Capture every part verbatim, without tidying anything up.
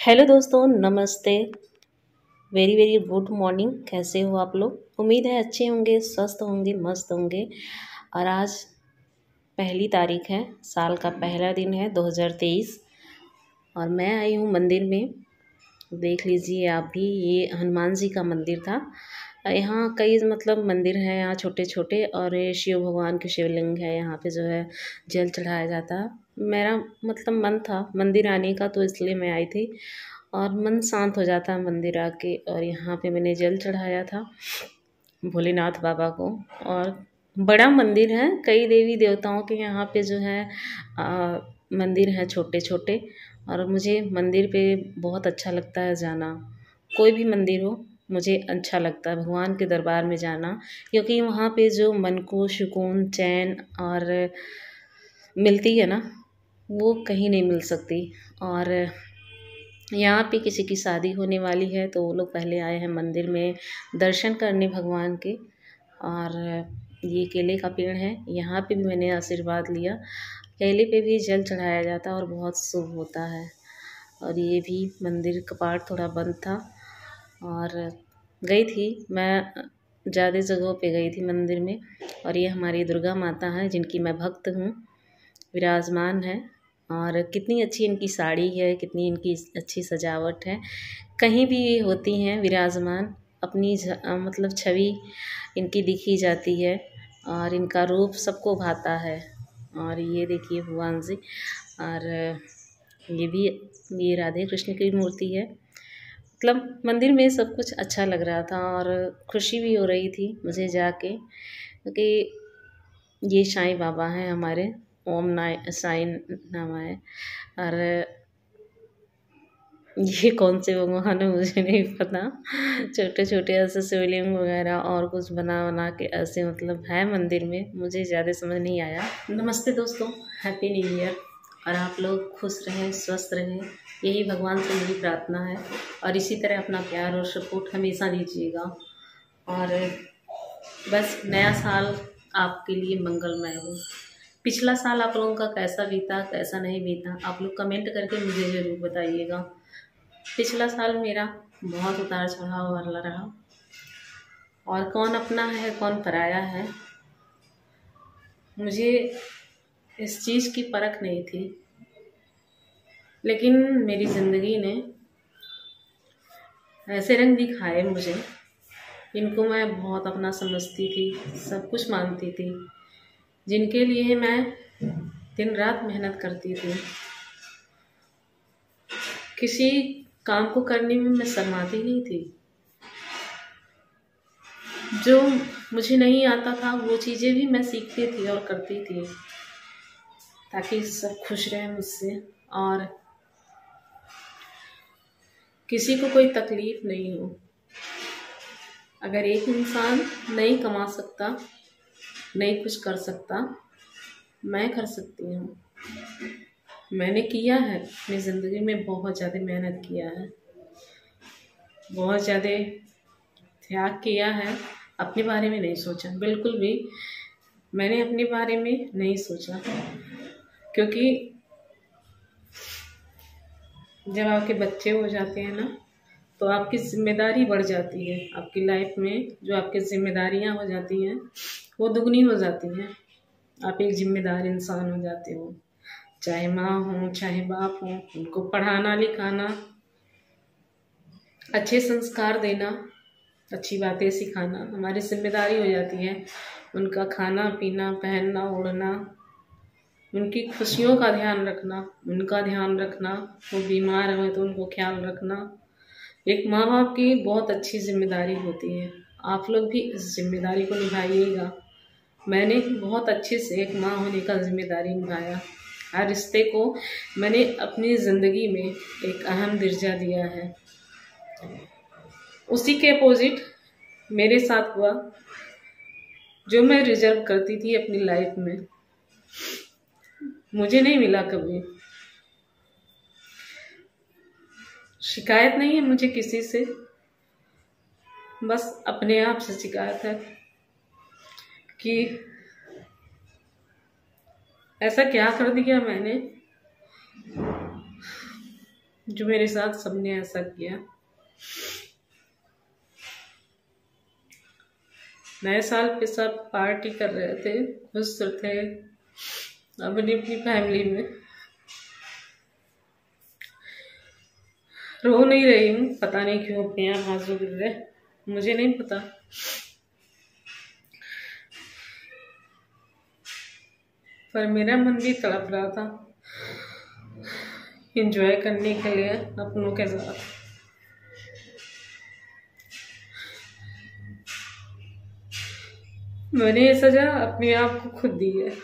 Hello दोस्तों, नमस्ते। Very very good morning. कैसे हो आप लोग? उम्मीद है अच्छे होंगे, स्वस्थ होंगे, मस्त होंगे। और आज पहली तारीख है, साल का पहला दिन है दो हज़ार तेईस। और मैं आई हूँ मंदिर में। देख लीजिए आप भी, ये हनुमान जी का मंदिर था। यहाँ कई मतलब मंदिर हैं यहाँ छोटे छोटे, और ये शिव भगवान के शिवलिंग है। यहाँ पे जो है जल चढ़ाया जाता है। मेरा मतलब मन था मंदिर आने का, तो इसलिए मैं आई थी। और मन शांत हो जाता है मंदिर आके। और यहाँ पे मैंने जल चढ़ाया था भोलेनाथ बाबा को। और बड़ा मंदिर है, कई देवी देवताओं के यहाँ पे जो है आ, मंदिर है छोटे छोटे। और मुझे मंदिर पे बहुत अच्छा लगता है जाना। कोई भी मंदिर हो, मुझे अच्छा लगता है भगवान के दरबार में जाना। क्योंकि वहाँ पे जो मन को सुकून, चैन और मिलती है ना, वो कहीं नहीं मिल सकती। और यहाँ पे किसी की शादी होने वाली है, तो वो लोग पहले आए हैं मंदिर में दर्शन करने भगवान के। और ये केले का पेड़ है, यहाँ पे भी मैंने आशीर्वाद लिया। केले पे भी जल चढ़ाया जाता है और बहुत शुभ होता है। और ये भी मंदिर कपाट थोड़ा बंद था। और गई थी मैं, ज़्यादा जगहों पे गई थी मंदिर में। और ये हमारी दुर्गा माता है, जिनकी मैं भक्त हूँ, विराजमान है। और कितनी अच्छी इनकी साड़ी है, कितनी इनकी अच्छी सजावट है। कहीं भी ये होती हैं विराजमान, अपनी ज- अ, मतलब छवि इनकी दिखी जाती है। और इनका रूप सबको भाता है। और ये देखिए भगवान जी। और ये भी, ये राधे कृष्ण की मूर्ति है। मतलब मंदिर में सब कुछ अच्छा लग रहा था और खुशी भी हो रही थी मुझे जाके, क्योंकि ये साईं बाबा हैं हमारे। ओम नाय साईं नाम है। और ये कौन से भगवान है मुझे नहीं पता। छोटे छोटे ऐसे शिवलिंग वगैरह और कुछ बना बना के ऐसे मतलब है मंदिर में, मुझे ज़्यादा समझ नहीं आया। नमस्ते दोस्तों, हैप्पी न्यू ईयर। और आप लोग खुश रहें, स्वस्थ रहें, यही भगवान से मेरी प्रार्थना है। और इसी तरह अपना प्यार और सपोर्ट हमेशा दीजिएगा। और बस नया साल आपके लिए मंगलमय हो। पिछला साल आप लोगों का कैसा बीता, कैसा नहीं बीता, आप लोग कमेंट करके मुझे ज़रूर बताइएगा। पिछला साल मेरा बहुत उतार चढ़ाव वाला रहा। और कौन अपना है कौन पराया है, मुझे इस चीज़ की परख नहीं थी। लेकिन मेरी ज़िंदगी ने ऐसे रंग दिखाए मुझे, इनको मैं बहुत अपना समझती थी, सब कुछ मानती थी, जिनके लिए मैं दिन रात मेहनत करती थी। किसी काम को करने में मैं शर्माती नहीं थी। जो मुझे नहीं आता था वो चीज़ें भी मैं सीखती थी और करती थी, ताकि सब खुश रहें मुझसे और किसी को कोई तकलीफ नहीं हो। अगर एक इंसान नहीं कमा सकता, नहीं कुछ कर सकता, मैं कर सकती हूँ। मैंने किया है अपनी ज़िंदगी में, बहुत ज़्यादा मेहनत किया है, बहुत ज़्यादा त्याग किया है। अपने बारे में नहीं सोचा, बिल्कुल भी मैंने अपने बारे में नहीं सोचा। क्योंकि जब आपके बच्चे हो जाते हैं ना, तो आपकी जिम्मेदारी बढ़ जाती है। आपकी लाइफ में जो आपकी जिम्मेदारियां हो जाती हैं वो दुगनी हो जाती हैं। आप एक जिम्मेदार इंसान हो जाते हो, चाहे माँ हो चाहे बाप हो। उनको पढ़ाना लिखाना, अच्छे संस्कार देना, अच्छी बातें सिखाना हमारी जिम्मेदारी हो जाती है। उनका खाना पीना, पहनना ओढ़ना, उनकी खुशियों का ध्यान रखना, उनका ध्यान रखना, वो बीमार हो तो उनको ख्याल रखना, एक माँ बाप की बहुत अच्छी जिम्मेदारी होती है। आप लोग भी इस जिम्मेदारी को निभाइएगा। मैंने बहुत अच्छे से एक माँ होने का जिम्मेदारी निभाया। हर रिश्ते को मैंने अपनी ज़िंदगी में एक अहम दर्जा दिया है। उसी के अपोजिट मेरे साथ हुआ, जो मैं रिजर्व करती थी अपनी लाइफ में, मुझे नहीं मिला कभी। शिकायत नहीं है मुझे किसी से, बस अपने आप से शिकायत है कि ऐसा क्या कर दिया मैंने जो मेरे साथ सबने ऐसा किया। नए साल पे सब पार्टी कर रहे थे, खुश थे अपनी अपनी फैमिली में। रो नहीं रही हूँ, पता नहीं क्यों अपने आप आंसू गिर रहे, मुझे नहीं पता। पर मेरा मन भी तड़प रहा था एंजॉय करने के लिए अपनों के साथ। मैंने ये सजा अपने आप को खुद दी है।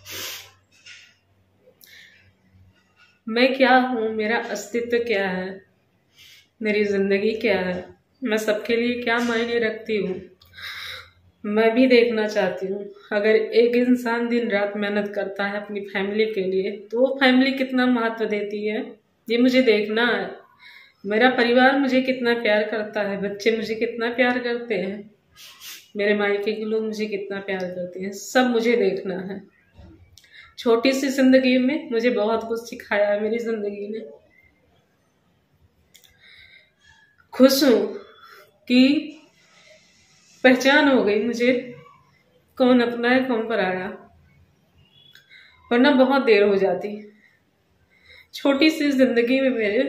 मैं क्या हूँ, मेरा अस्तित्व क्या है, मेरी जिंदगी क्या है, मैं सबके लिए क्या मायने रखती हूँ, मैं भी देखना चाहती हूँ। अगर एक इंसान दिन रात मेहनत करता है अपनी फैमिली के लिए, तो वो फैमिली कितना महत्व देती है, ये मुझे देखना है। मेरा परिवार मुझे कितना प्यार करता है, बच्चे मुझे कितना प्यार करते हैं, मेरे मायके के लोग मुझे कितना प्यार करते हैं, सब मुझे देखना है। छोटी सी जिंदगी में मुझे बहुत कुछ सिखाया है मेरी जिंदगी ने। खुश हूँ कि पहचान हो गई मुझे कौन अपना है कौन पराया, वरना बहुत देर हो जाती। छोटी सी जिंदगी में मेरे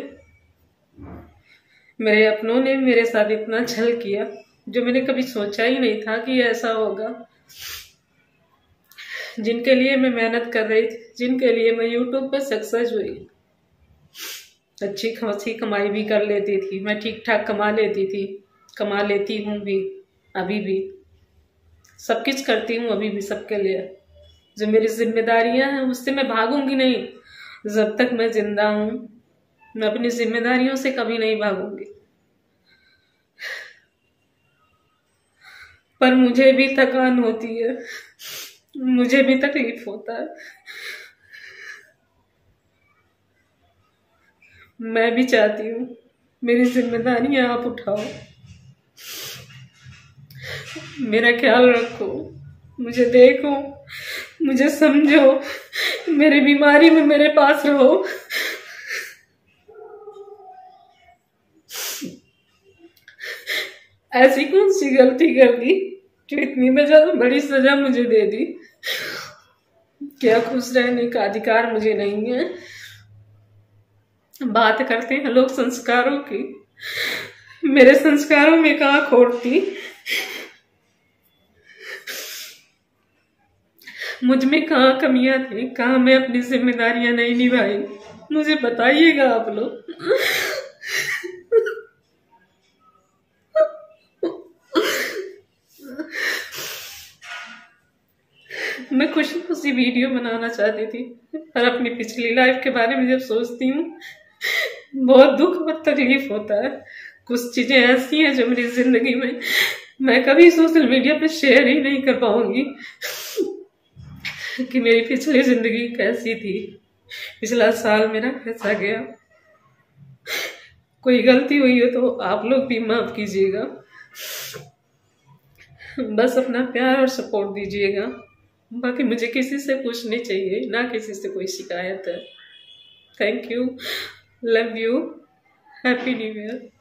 मेरे अपनों ने मेरे साथ इतना छल किया जो मैंने कभी सोचा ही नहीं था कि ऐसा होगा। जिनके लिए मैं मेहनत कर रही थी, जिनके लिए मैं यूट्यूब पे सक्सेस हुई, अच्छी खासी कमाई भी कर लेती थी, मैं ठीक ठाक कमा लेती थी, कमा लेती हूँ भी, अभी भी सब कुछ करती हूँ, अभी भी सबके लिए। जो मेरी जिम्मेदारियां हैं उससे मैं भागूंगी नहीं। जब तक मैं जिंदा हूँ मैं अपनी जिम्मेदारियों से कभी नहीं भागूंगी। पर मुझे भी थकान होती है, मुझे भी तकलीफ होता है। मैं भी चाहती हूँ मेरी जिम्मेदारियां आप उठाओ, मेरा ख्याल रखो, मुझे देखो, मुझे समझो, मेरी बीमारी में मेरे पास रहो। ऐसी कौन सी गलती कर दी जो इतनी बड़ी सजा मुझे दे दी? क्या खुश रहने का अधिकार मुझे नहीं है? बात करते हैं लोग संस्कारों की, मेरे संस्कारों में कहाँ खोट थी? मुझ में कहाँ कमियां थी? कहाँ मैं अपनी जिम्मेदारियां नहीं निभाई? मुझे बताइएगा आप लोग। मैं खुशी खुशी वीडियो बनाना चाहती थी, पर अपनी पिछली लाइफ के बारे में जब सोचती हूँ बहुत दुख और तकलीफ होता है। कुछ चीजें ऐसी हैं जो मेरी जिंदगी में मैं कभी सोशल मीडिया पे शेयर ही नहीं कर पाऊंगी कि मेरी पिछली जिंदगी कैसी थी, पिछला साल मेरा कैसा गया। कोई गलती हुई है तो आप लोग भी माफ कीजिएगा, बस अपना प्यार और सपोर्ट दीजिएगा। बाकी मुझे किसी से कुछ नहीं चाहिए, ना किसी से कोई शिकायत है। Thank you, love you, happy new year.